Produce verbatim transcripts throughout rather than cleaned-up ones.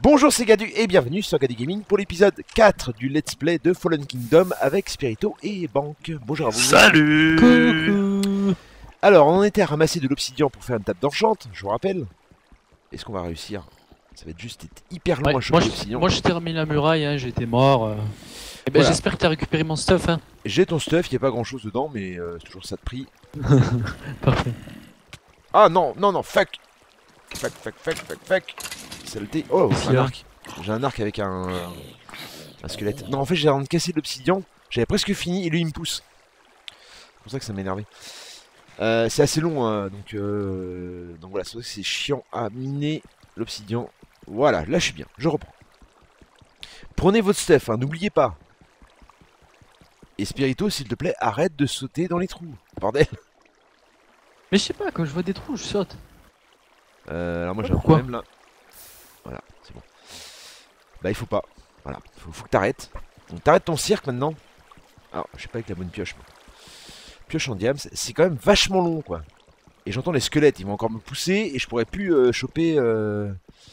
Bonjour c'est Gadu et bienvenue sur Gadu Gaming pour l'épisode quatre du Let's Play de Fallen Kingdom avec Spirito et Bank. Bonjour à vous. Salut. Coucou. Alors on en était à ramasser de l'obsidian pour faire une table d'enchante, je vous rappelle. Est-ce qu'on va réussir? Ça va être juste hyper long Ouais, à choper moi, l'obsidian. moi je termine la muraille, hein, j'étais mort. Euh... Et ben Voilà. j'espère que t'as récupéré mon stuff. Hein. J'ai ton stuff, il n'y a pas grand chose dedans mais euh, c'est toujours ça de prix. Parfait. Ah non, non, non, fuck. Fuck, fuck, fuck, fuck, fuck. Saleté. Oh, Qu'est-ce un qu'il y a arc. J'ai un arc avec un, un squelette. Non, en fait, j'ai l'air de casser l'obsidian. J'avais presque fini et lui il me pousse. C'est pour ça que ça m'énervait. Euh, c'est assez long, hein, donc, euh... donc voilà, c'est vrai que c'est chiant à miner l'obsidian. Voilà, là je suis bien, je reprends. Prenez votre stuff, hein, n'oubliez pas. Et Spirito, s'il te plaît, arrête de sauter dans les trous. Bordel. Mais je sais pas, quand je vois des trous, je saute. Euh, alors moi j'ai un Pourquoi problème là. Voilà, c'est bon. Bah il faut pas. Voilà, faut, faut que t'arrêtes. Donc t'arrêtes ton cirque maintenant. Alors, je sais pas avec la bonne pioche. Moi. Pioche en diams, c'est quand même vachement long quoi. Et j'entends les squelettes, ils vont encore me pousser et je pourrais plus euh, choper euh,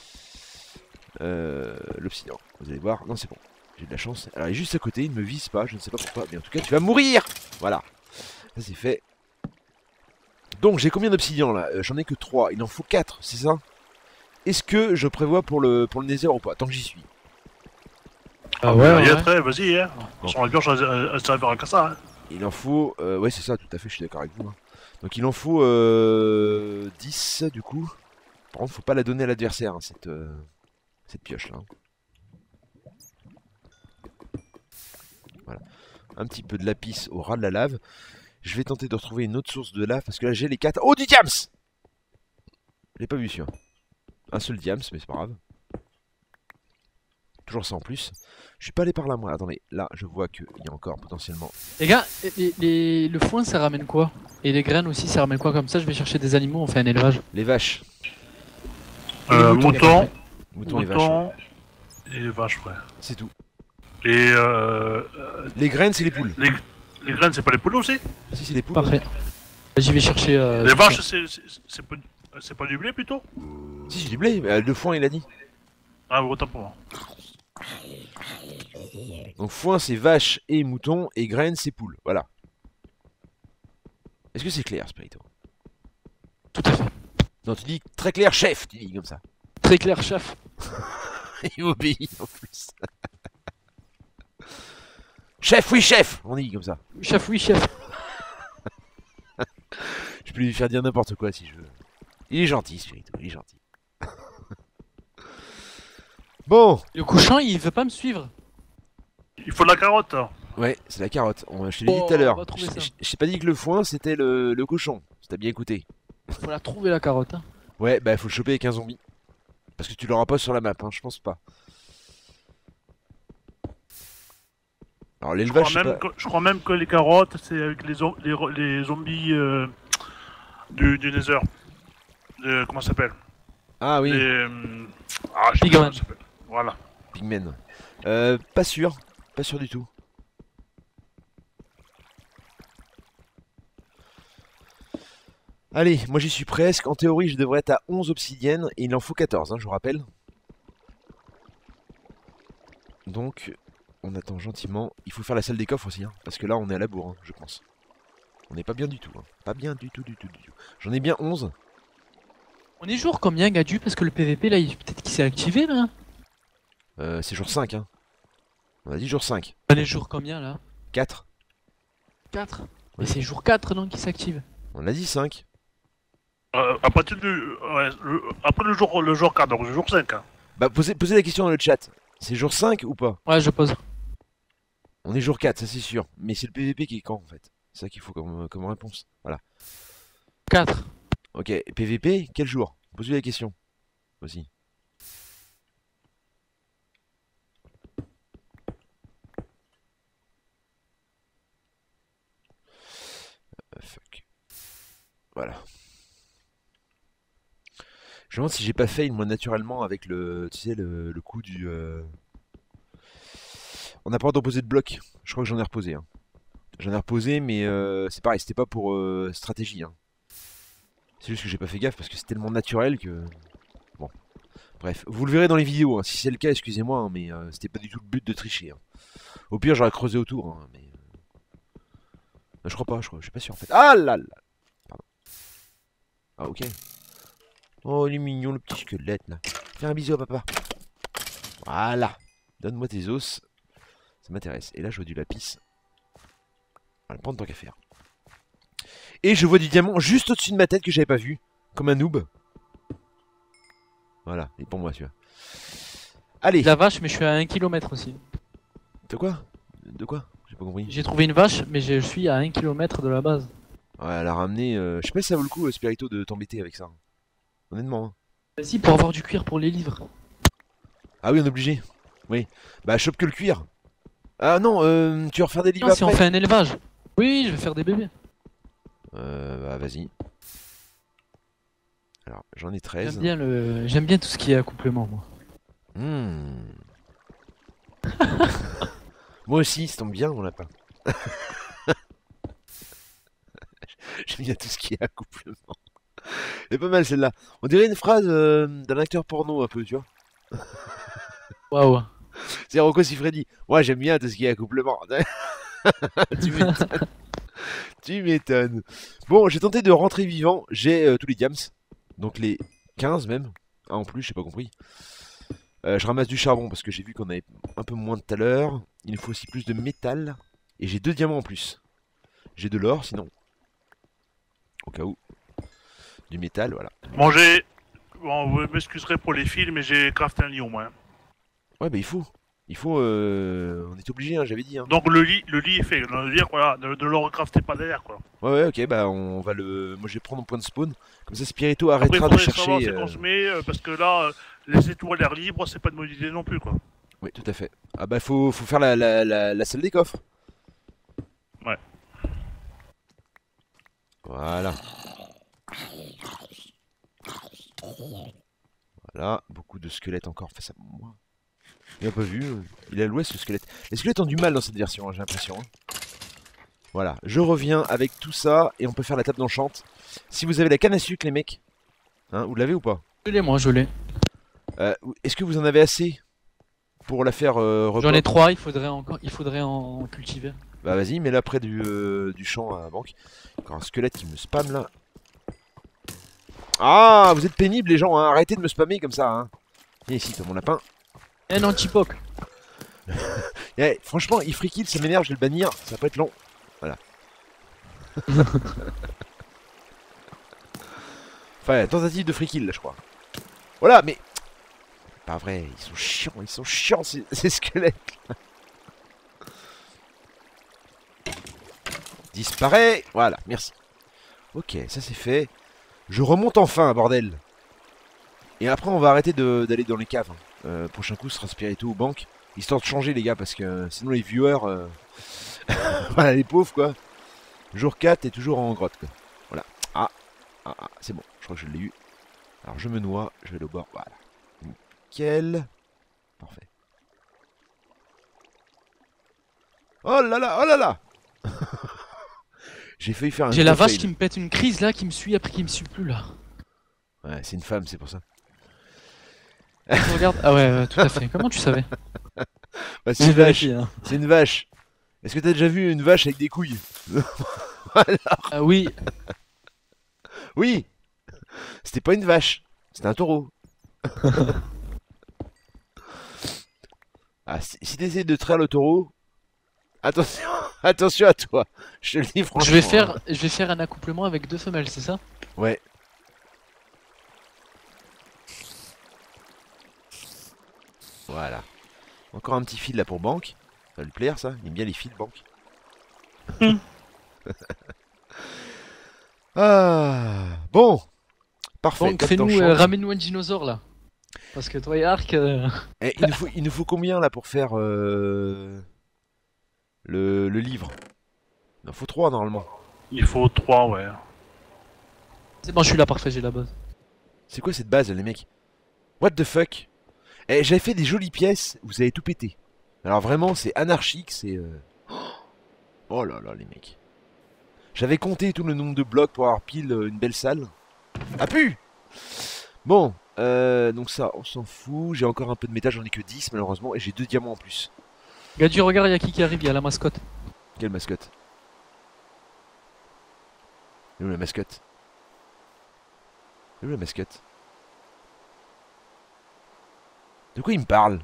euh, l'obsidian. Vous allez voir, non c'est bon, j'ai de la chance. Alors il est juste à côté, il ne me vise pas, je ne sais pas pourquoi, mais en tout cas tu vas mourir. Voilà, ça c'est fait. Donc j'ai combien d'obsidian là? euh, J'en ai que trois, il en faut quatre, c'est ça? Est-ce que je prévois pour le, pour le nether ou pas? Tant que j'y suis. Ah Ouais, ouais, y a ouais. très, vas-y, hein. Bon. Sur la pioche, elle elle servira qu'à ça. Hein. Il en faut... Euh, ouais c'est ça, tout à fait, je suis d'accord avec vous. Hein. Donc il en faut euh, dix du coup. Par contre faut pas la donner à l'adversaire, hein, cette, euh, cette pioche là. Voilà. Un petit peu de lapis au ras de la lave. Je vais tenter de retrouver une autre source de lave parce que là j'ai les quatre... Oh du diams. Je l'ai pas vu celui-là. Un seul diams mais c'est pas grave. Toujours ça en plus. Je suis pas allé par là moi. Attendez, là je vois qu'il y a encore potentiellement... Les gars, les, les- le foin ça ramène quoi? Et les graines aussi ça ramène quoi? Comme ça je vais chercher des animaux, on fait un élevage. Les vaches. Euh, moutons, mouton, Moutons et vaches. Ouais. mouton et vaches, ouais. C'est tout. Et euh, euh, Les graines c'est les poules. les, les graines, c'est pas les poules aussi? Si c'est les poules. Parfait. J'y vais chercher. Euh, Les tout vaches, ça. c'est c'est- c'est pas, c'est pas du blé plutôt? Si j'ai du blé, mais, euh, le foin il a dit. Ah, autant pour moi. Donc foin c'est vache et mouton et graines c'est poules. Voilà. Est-ce que c'est clair Spirito? Tout à fait. Non tu dis très clair chef, tu dis comme ça. Très clair, chef. Il obéit en plus. Chef, oui chef, on dit comme ça. Chef, oui, chef. Je peux lui faire dire n'importe quoi si je veux. Il est gentil Spirito, il est gentil. Bon, Le couchant il veut pas me suivre. Il faut de la carotte. Hein. ouais, c'est la carotte. On, je te l'ai dit Oh, tout à l'heure. on va trouver Je ça. je- je t'ai pas dit que le foin c'était le, le cochon. Si t'as bien écouté. Faut la trouver la carotte. Hein. Ouais, bah faut le choper avec un zombie. Parce que tu l'auras pas sur la map, hein, je pense pas. Alors Je l'élevage, crois, je sais même pas. que, je crois même que les carottes, c'est avec les, zom- les, ro- les zombies euh, du, du Nether. De- comment ça s'appelle? Ah oui, Les, euh, ah, je sais plus Pigman. comment ça s'appelle. Voilà. Pigmen. Euh, pas sûr, pas sûr du tout. Allez, moi j'y suis presque. En théorie, je devrais être à onze obsidiennes et il en faut quatorze, hein, je vous rappelle. Donc, on attend gentiment. Il faut faire la salle des coffres aussi, hein, parce que là on est à la bourre, hein, je pense. On n'est pas bien du tout, hein. Pas bien du tout, du tout, du tout. J'en ai bien onze. On est jour combien, Gadu? Parce que le P V P là, il- peut-être qu'il s'est activé là. Euh, c'est jour cinq, hein. On a dit jour cinq. On est jour combien là? quatre. quatre. Mais c'est jour quatre non qui s'active. On a dit cinq. Euh, à partir du, ouais, le- après le jour, le jour quatre, donc le jour cinq. Hein. Bah, posez, posez la question dans le chat. C'est jour cinq ou pas? Ouais, je pose. On est jour quatre, ça c'est sûr. Mais c'est le P V P qui est quand en fait? C'est ça qu'il faut comme, comme réponse. Voilà. quatre. Ok, P V P, quel jour? Posez la question. Aussi. Euh, fuck. Voilà. Je me demande si j'ai pas fail moi naturellement avec le, tu sais, le, le coup du... euh, On n'a pas le droit de reposer de bloc. Je crois que j'en ai reposé. Hein. J'en ai reposé, mais euh, c'est pareil, c'était pas pour euh, stratégie. Hein. C'est juste que j'ai pas fait gaffe parce que c'est tellement naturel que... Bon. Bref, vous le verrez dans les vidéos, hein. Si c'est le cas, excusez-moi, hein, mais euh, c'était pas du tout le but de tricher. Hein. Au pire, j'aurais creusé autour, hein, mais... Euh... Je crois pas, je crois, je suis pas sûr en fait. Ah là là. Pardon. Ah ok. Oh, il est mignon le petit squelette là. Fais un bisou à papa. Voilà. Donne-moi tes os. Ça m'intéresse. Et là, je vois du lapis. Voilà, prendre tant qu'à faire. Et je vois du diamant juste au-dessus de ma tête que j'avais pas vu. Comme un noob. Voilà, il est pour moi celui-là. Allez. La vache, mais je suis à un kilomètre aussi. De quoi De quoi J'ai pas compris. J'ai trouvé une vache, mais je suis à un kilomètre de la base. Ouais, elle a ramené. Euh... Je sais pas si ça vaut le coup, euh, Spirito, de t'embêter avec ça. Honnêtement. Hein. Vas-y, pour avoir du cuir pour les livres. Ah oui, on est obligé. Oui. Bah, chope que le cuir. Ah non, euh, tu vas refaire des livres Non, si on après. fait un élevage. Oui, je vais faire des bébés. Euh, bah, vas-y. Alors, j'en ai treize. J'aime bien, le... J'aime bien tout ce qui est accouplement, moi. Mmh. Moi aussi, ça tombe bien, mon lapin. J'aime bien tout ce qui est accouplement. C'est pas mal celle-là. On dirait une phrase euh, d'un acteur porno un peu, tu vois. Waouh. C'est Rocco Siffredi. Moi, j'aime bien tout ce qui est accouplement. Tu m'étonnes. Tu m'étonnes. Bon, j'ai tenté de rentrer vivant. J'ai euh, tous les diams. Donc les quinze même. Ah, en plus, j'ai pas compris. Euh, je ramasse du charbon parce que j'ai vu qu'on avait un peu moins de tout à l'heure. Il nous faut aussi plus de métal. Et j'ai deux diamants en plus. J'ai de l'or sinon. Au cas où. Du métal, voilà. Bon, j'ai. Bon, vous m'excuserez pour les fils, mais j'ai crafté un lit au moins. Ouais, bah il faut. Il faut. Euh... On est obligé, hein, j'avais dit. Hein. Donc le lit, le lit est fait. Ça veut dire, voilà, ne, ne le recraftez pas derrière, quoi. Ouais, ouais, ok, bah on va le. Moi je vais prendre mon point de spawn. Comme ça, Spirito Après, il arrêtera de faudrait savoir chercher. c'est euh, qu'on se met, euh, parce que là, euh, les étoiles l'air libre, c'est pas de bonne idée non plus, quoi. Oui, tout à fait. Ah bah faut, faut faire la, la, la, la salle des coffres. Ouais. Voilà. Voilà, beaucoup de squelettes encore face à moi. Il a pas vu, euh, il est à l'ouest ce squelette. Les squelettes ont du mal dans cette version, hein, j'ai l'impression. Hein. Voilà, je reviens avec tout ça et on peut faire la table d'enchante. Si vous avez la canne à sucre, les mecs, hein, vous l'avez ou pas? Je l'ai, moi, je l'ai. euh, Est-ce que vous en avez assez pour la faire euh, repop? J'en ai trois, il faudrait encore, il faudrait en cultiver. Bah vas-y, mets-la près du, euh, du champ à la banque. Encore un squelette qui me spam là. Ah, vous êtes pénibles les gens, hein. Arrêtez de me spammer comme ça. Hein. Viens ici, toi mon lapin. Un anti-pop. Eh, franchement, il free kill, ça m'énerve, je vais le bannir. Ça va pas être long. Voilà. Enfin, tentative de free kill là, je crois. Voilà, mais. Pas vrai, ils sont chiants, ils sont chiants ces, ces squelettes. Disparaît. Voilà, merci. Ok, ça c'est fait. Je remonte enfin, bordel. Et après, on va arrêter d'aller dans les caves. Euh, prochain coup, ce sera Spirito ou Banque. Histoire de changer, les gars, parce que euh, sinon, les viewers. Euh... voilà, les pauvres, quoi. Jour quatre et toujours en grotte, quoi. Voilà. Ah, ah, ah c'est bon. Je crois que je l'ai eu. Alors, je me noie. Je vais aller au bord. Voilà. Nickel. Parfait. Oh là là, oh là là. J'ai failli faire un. J'ai la vache fail. qui me pète une crise là, qui me suit après qui me suit plus là. Ouais, c'est une femme, c'est pour ça. Regarde. Ah ouais, euh, tout à fait. Comment tu savais? Bah, c'est une vache. Hein. C'est une vache. Est-ce que t'as déjà vu une vache avec des couilles? Ah oui. Oui. C'était pas une vache. C'était un taureau. Ah, si si t'essayes de traire le taureau, attention, attention à toi. Je te le dis franchement. Je vais faire, je vais faire un accouplement avec deux femelles, c'est ça? Ouais. Voilà. Encore un petit fil là pour Banque. Ça va lui plaire ça. Il aime bien les fils, Banque. Ah. Bon. Parfait. Donc table fais-nous, d'enchant. euh, ramène-nous un dinosaure là. Parce que toi et Ark. Euh... Eh, il, nous faut, il nous faut combien là pour faire euh, le, le livre? Il en faut trois normalement. Il faut trois, ouais. C'est bon, je suis là, parfait, j'ai la base. C'est quoi cette base les mecs? What the fuck? Eh, j'avais fait des jolies pièces, vous avez tout pété. Alors vraiment c'est anarchique, c'est... Euh... Oh là là les mecs. J'avais compté tout le nombre de blocs pour avoir pile euh, une belle salle. Ah pu! Bon, euh, donc ça, on s'en fout. J'ai encore un peu de métal, j'en ai que dix malheureusement. Et j'ai deux diamants en plus. Gadu, regarde, il y a qui qui arrive, il y a la mascotte. Quelle mascotte? Elle est où la mascotte? Elle est où la mascotte? De quoi il me parle?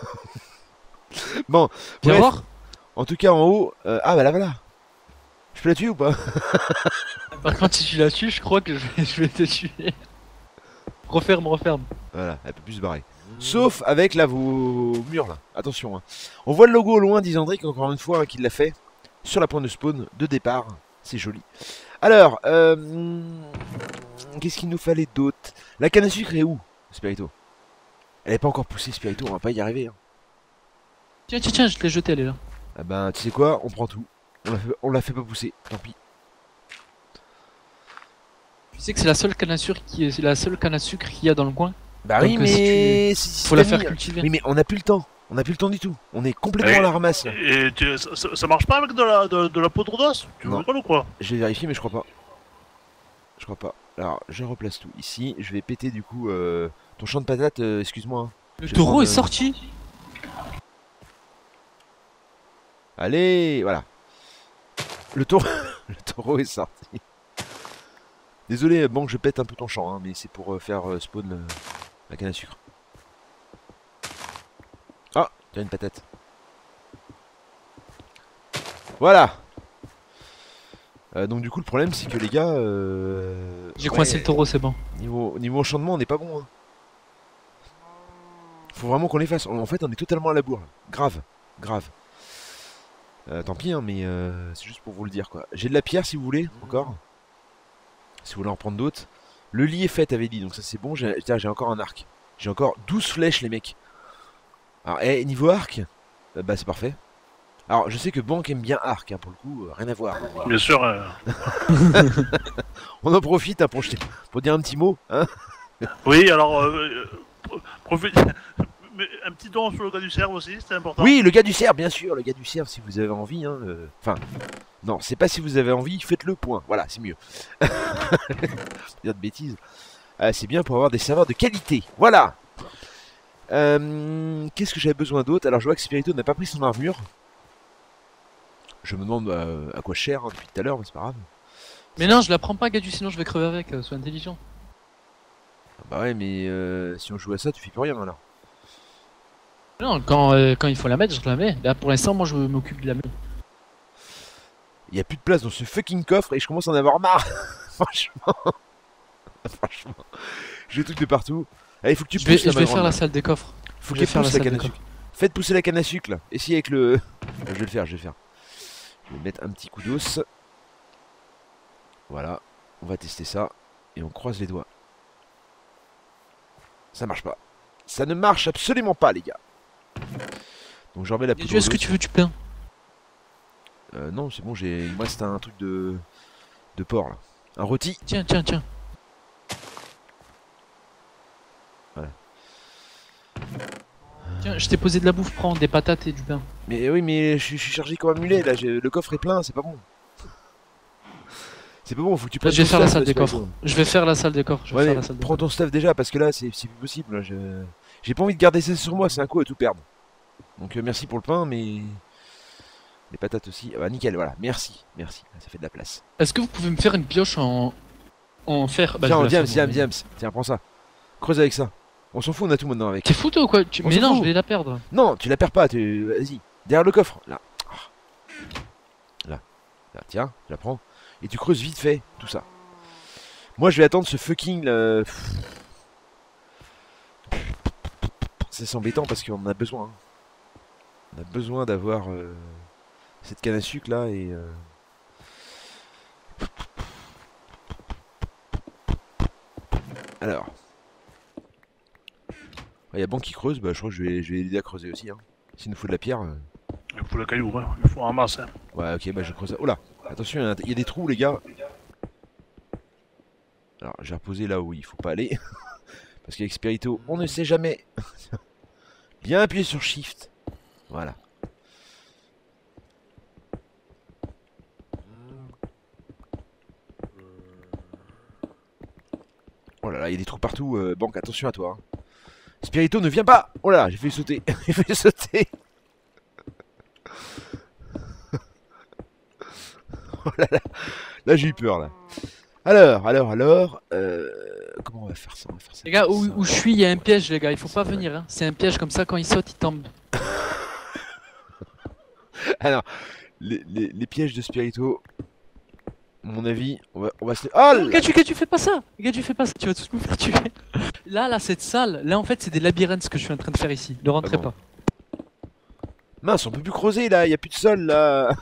Bon, Viens bref, voir. en tout cas en haut... euh, Ah bah là voilà. Je peux la tuer ou pas? Par contre, si tu la tues, je crois que je vais, je vais te tuer. Referme, referme. Voilà, elle peut plus se barrer. Sauf avec là vos murs là. Attention. Hein. On voit le logo au loin d'Isandric, encore une fois, hein, qui l'a fait. Sur la pointe de spawn de départ. C'est joli. Alors, euh, qu'est-ce qu'il nous fallait d'autre? La canne à sucre est où, Spirito? Elle n'est pas encore poussée, Spirito, on va pas y arriver. Hein. Tiens, tiens, tiens, je te l'ai jetée, elle est là. Ah ben, tu sais quoi? On prend tout. On la fait, on la fait pas pousser, tant pis. Tu sais que c'est la seule canne à sucre qui est, c'est la seule canne à sucre qu'il y a dans le coin. Bah Donc, oui, euh, si mais... si- si Faut la t'as faire mis- cultiver. Oui, mais on n'a plus le temps. On n'a plus le temps du tout. On est complètement Eh, à la ramasse. Là. Et tu- ça, ça- ça marche pas avec de la, de, de la poudre d'os? Tu Non. rigoles ou quoi? Je vais vérifier, mais je crois pas. Je crois pas. Alors, je replace tout ici. Je vais péter du coup euh, ton champ de patates. euh, Excuse-moi. hein. Le Je vais taureau prendre, est euh, sorti. Allez, voilà. Le taureau, le taureau est sorti. Désolé, bon, je pète un peu ton champ, hein, mais c'est pour euh, faire euh, spawn le- la canne à sucre. Ah, tiens une patate. Voilà. Euh, donc du coup, le problème, c'est que les gars, euh, J'ai ouais, coincé le taureau, c'est bon. Niveau, niveau enchantement, on n'est pas bon. Hein. Faut vraiment qu'on les fasse. En fait, on est totalement à la bourre. Là. Grave, grave. Euh, tant pis, hein, mais euh, c'est juste pour vous le dire quoi. J'ai de la pierre si vous voulez, encore. Si vous voulez en prendre d'autres. Le lit est fait, t'avais dit, donc ça c'est bon. J'ai j'ai encore un arc. J'ai encore douze flèches, les mecs. Alors, eh, niveau arc, euh, bah c'est parfait. Alors, je sais que Bank aime bien arc, hein, pour le coup, euh, rien à voir. Bien sûr. euh, On en profite hein, pour, jeter- pour dire un petit mot. Hein. Oui, alors. Euh, euh, profite- Mais un petit don sur le gars du cerf aussi, c'est important. Oui, le gars du cerf, bien sûr, le gars du cerf, si vous avez envie. Hein, euh, Enfin, non, c'est pas si vous avez envie, faites-le, point. Voilà, c'est mieux. Dire de bêtises. Ah, c'est bien pour avoir des serveurs de qualité. Voilà. Euh, Qu'est-ce que j'avais besoin d'autre? Alors, je vois que Spirito n'a pas pris son armure. Je me demande euh, à quoi cher hein, depuis tout à l'heure, mais c'est pas grave. Mais non, je la prends pas, Gadu, sinon je vais crever avec. euh, Sois intelligent. Ah bah ouais, mais euh, si on joue à ça, tu fais plus rien alors. Non, quand, euh, quand il faut la mettre, je la mets. Là, pour l'instant, moi, je m'occupe de la mettre. Il y a plus de place dans ce fucking coffre et je commence à en avoir marre. Franchement. Franchement. J'ai des trucs de partout. Allez, faut que tu Je vais, pousses je la vais ma faire grande, la là. salle des coffres. Faut je qu'elle vais faire pousse la la salle canne de à sucre. Faites pousser la canne à sucre là. Essayez avec le. Je vais le faire, je vais le faire. Je vais mettre un petit coup d'os. Voilà. On va tester ça. Et on croise les doigts. Ça marche pas. Ça ne marche absolument pas, les gars. Donc je remets la poudre. Gadu, est-ce que d'os. tu veux du pain? Euh, non, c'est bon, j'ai. Moi, c'était un truc de. de porc là. Un rôti. Tiens, tiens, tiens. Voilà. Tiens, je t'ai posé de la bouffe, prends des patates et du pain. Mais oui, mais je suis je suis chargé comme un mulet là. j'ai- Le coffre est plein, c'est pas bon. C'est pas bon, faut que tu Là, prennes je vais ton faire la stuff, salle des c'est pas coffres. bon. Je vais faire la salle des coffres. Je vais Ouais, faire mais la salle des prends coffres. ton stuff déjà parce que là c'est c'est plus possible. là, je- J'ai pas envie de garder ça sur moi, c'est un coup à tout perdre. Donc euh, merci pour le pain, mais les patates aussi. Ah bah nickel, voilà, merci, merci, ça fait de la place. Est-ce que vous pouvez me faire une pioche en, en fer? Bah, je Tiens, vais la Diams, faire, Diams, moi. Diams, tiens, prends ça. Creuse avec ça. On s'en fout, on a tout maintenant avec. T'es fou toi ou quoi? Tu- On Mais s'en non, fout. je vais la perdre. Non, tu la perds pas, tu... vas-y. Derrière le coffre, là. Ah. Là, là, tiens, je la prends. Et tu creuses vite fait, tout ça. Moi, je vais attendre ce fucking... euh, C'est embêtant parce qu'on en a besoin. hein. On a besoin d'avoir euh, cette canne à sucre là et... euh, Alors... Il y a Banque qui creuse, bah je crois que je vais, je vais l'aider à creuser aussi. Hein. S'il nous faut de la pierre... euh, Il faut le caillou, hein. Il faut un masse. Hein. Ouais, ok, bah je creuse. Oh là, attention, il y a un- il y a des trous, les gars. Alors, j'ai reposé là où il faut pas aller. Parce qu'avec Spirito, on ne sait jamais. Bien appuyer sur Shift. Voilà. Oh là là là, il y a des trous partout. Euh, Banque, attention à toi. Hein. Spirito, ne viens pas. Oh là là, j'ai fait sauter. J'ai fait sauter. Oh là là. Là, j'ai eu peur, là. Alors, alors, alors... Euh... Comment on va faire ça, on va faire ça Les gars, où, ça. où je suis, il y a un piège, les gars. Il faut pas venir. Hein. C'est un piège comme ça, quand il saute, il tombe. Alors, les, les, les pièges de Spirito... À mon avis, on va, on va se... Oh là. Gars, tu, gars, tu fais pas ça. Gars, tu fais pas ça. Tu vas tous nous faire tuer. Là, là, cette salle, là, en fait, c'est des labyrinthes ce que je suis en train de faire ici. Ne rentrez Ah bon. pas. Mince, on peut plus creuser, là. Il y a plus de sol, là.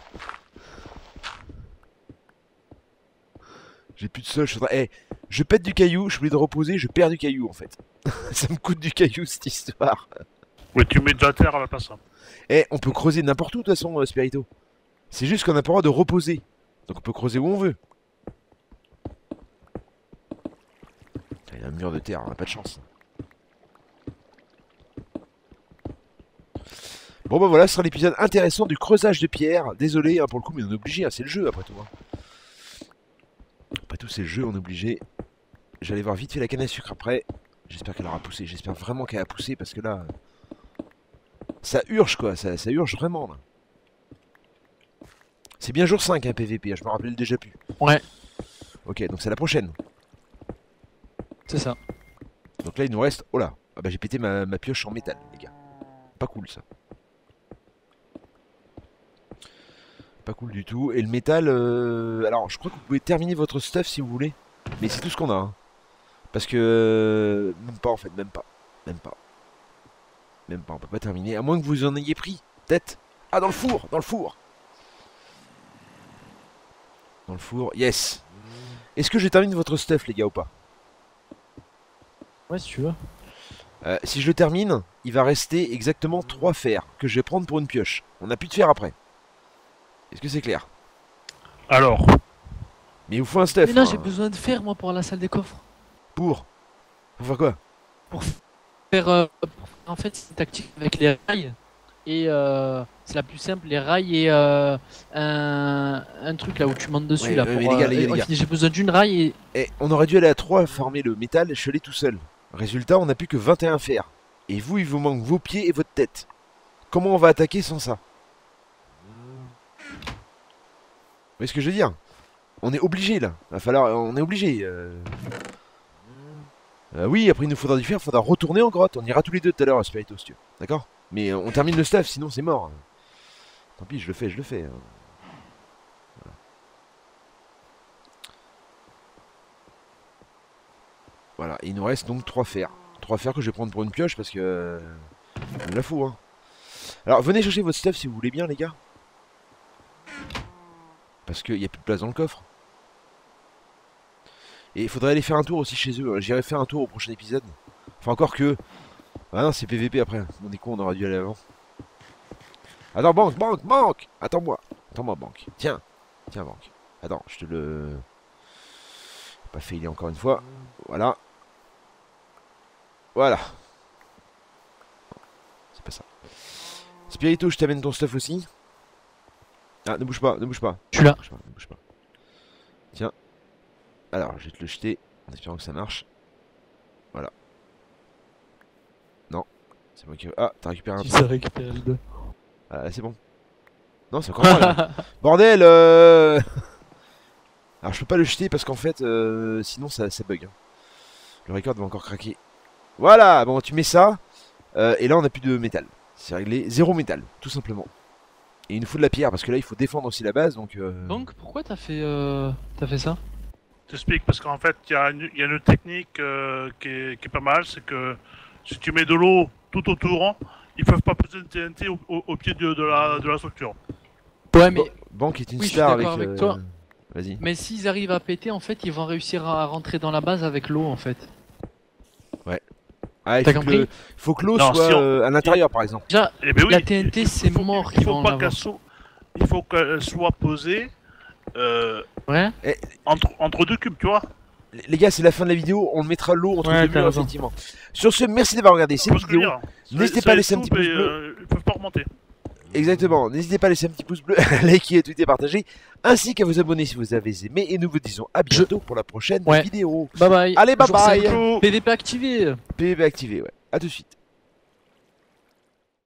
J'ai plus de sol, je suis en train... Eh, je pète du caillou, je voulais de reposer, je perds du caillou, en fait. Ça me coûte du caillou, cette histoire. Ouais, tu mets de la terre à la place. Hein. Eh, on peut creuser n'importe où, de toute façon, euh, Spirito. C'est juste qu'on n'a pas le droit de reposer. Donc on peut creuser où on veut. Il y a un mur de terre, on n'a pas de chance. Bon bah voilà, ce sera l'épisode intéressant du creusage de pierre. Désolé hein, pour le coup, mais on est obligé, hein, c'est le jeu après tout. Hein. Après tout, c'est le jeu, on est obligé. J'allais voir vite fait la canne à sucre après. J'espère qu'elle aura poussé, j'espère vraiment qu'elle a poussé parce que là... Ça urge quoi, ça, ça urge vraiment là. C'est bien jour cinq, hein, P V P, je me rappelle déjà plus. Ouais. Ok, donc c'est la prochaine. C'est ça. Donc là, il nous reste... Oh là, ah bah, j'ai pété ma, ma pioche en métal, les gars. Pas cool, ça. Pas cool du tout. Et le métal... Euh... Alors, je crois que vous pouvez terminer votre stuff si vous voulez. Mais c'est tout ce qu'on a. Hein. Parce que... Même pas, en fait, même pas. Même pas. Même pas, on peut pas terminer. À moins que vous en ayez pris, peut-être. Ah, dans le four, dans le four. Dans le four, yes. Est-ce que je termine votre stuff, les gars, ou pas? Ouais, si tu veux. euh, Si je le termine, il va rester exactement trois fers que je vais prendre pour une pioche. On n'a plus de fer après. Est-ce que c'est clair? Alors, Mais il vous faut un stuff. Mais là, hein. j'ai besoin de fer, moi, pour la salle des coffres. Pour Pour faire quoi? Pour faire... euh, pour faire- En fait, c'est une tactique avec les rails. Et euh, c'est la plus simple, les rails et euh, un, un truc là où tu montes dessus. Ouais, là, ouais, pour, mais les gars, euh, les gars, et- les ouais, gars. J'ai besoin d'une rail et... Eh, on aurait dû aller à trois farmer le métal, je suis allé tout seul. Résultat, on n'a plus que vingt et un fers. Et vous, il vous manque vos pieds et votre tête. Comment on va attaquer sans ça? Vous voyez ce que je veux dire? On est obligé là. Va falloir, on est obligé. Euh... Euh, oui, après il nous faudra du fer, il faudra retourner en grotte. On ira tous les deux tout à l'heure à Spirito, si tu veux. D'accord? Mais euh, on termine le stuff, sinon c'est mort. Tant pis, je le fais, je le fais. hein. Voilà. Voilà, et il nous reste donc trois fers. trois fers que je vais prendre pour une pioche parce que... Euh, il me la faut, hein. Alors, venez chercher votre stuff si vous voulez bien, les gars. Parce qu'il n'y a plus de place dans le coffre. Et il faudrait aller faire un tour aussi chez eux. J'irai faire un tour au prochain épisode. Enfin, encore que... Ah non, c'est P V P après. On est con, on aurait dû aller avant. Attends, banque, banque, banque. Attends-moi. Attends-moi, banque. Tiens. Tiens, banque. Attends, je te le... Pas fait, il est encore une fois. Voilà. Voilà. C'est pas ça. Spirito, je t'amène ton stuff aussi. Ah, ne bouge pas, ne bouge pas. Je suis là. Ne bouge pas, ne bouge pas. Tiens. Alors, je vais te le jeter en espérant que ça marche. Voilà. Non. C'est moi qui... Ah, t'as récupéré un Si truc. ça récupère les deux. Ah, là, c'est bon. Non, c'est encore moi, là. Bordel euh... Alors, je peux pas le jeter parce qu'en fait, euh, sinon ça, ça bug. hein. Le record va encore craquer. Voilà, bon, tu mets ça. euh, et là, on n'a plus de métal. C'est réglé. Zéro métal, tout simplement. Et il nous faut de la pierre parce que là, il faut défendre aussi la base. Donc, euh... Donc, pourquoi t'as fait, euh, t'as fait ça? je t'explique, parce qu'en fait, il y, a une- il y a une technique euh, qui, est, qui est pas mal, c'est que si tu mets de l'eau tout autour, ils peuvent pas poser une T N T au, au- au pied de, de la, de la structure. Ouais, mais, Ban- Banque est une Oui, je suis star avec. d'accord avec euh, toi. Vas-y. mais s'ils arrivent à péter, en fait, ils vont réussir à rentrer dans la base avec l'eau, en fait. Ah, il T'as faut que compris le- faut que l'eau Non, soit si on- euh, à l'intérieur, par exemple. Déjà, Eh ben oui, la T N T, il- c'est il faut- mort il qu'ils faut vont en pas avoir. qu'elle soit- Il faut qu'elle soit posée euh, Ouais. entre, entre deux cubes, tu vois. Les les gars, c'est la fin de la vidéo. On mettra l'eau entre Ouais, deux t'as murs, raison. effectivement. Sur ce, merci d'avoir regardé Tu cette vois ce que je veux vidéo. dire. N'hésitez C'est pas à les laisser un petit soupes pouce et, bleu. euh, ils peuvent pas remonter. Exactement, n'hésitez pas à laisser un petit pouce bleu, à liker, tweeter, partager, ainsi qu'à vous abonner si vous avez aimé. Et nous vous disons à bientôt pour la prochaine Ouais. vidéo. Bye bye. Allez, bye Jour bye. cinq. P V P activé. P V P activé, ouais. À tout de suite.